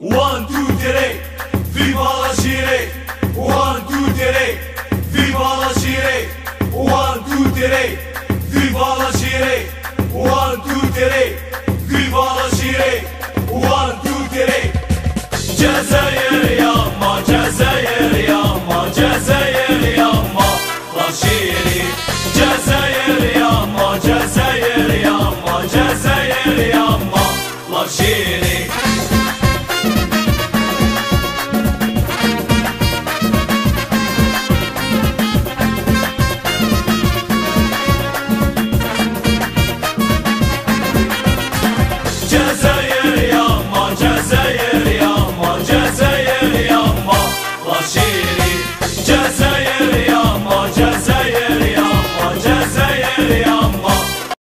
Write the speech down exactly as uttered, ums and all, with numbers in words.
One, two, three, viva l'Algérie. One, two, three, viva l'Algérie. One, two, three, viva l'Algérie. One, two, three, viva l'Algérie. One, two, three. جزائر ياما جزائر ياما جزائر ياما l'Algérie. جزائر ياما جزائر ياما جزائر ياما l'Algérie.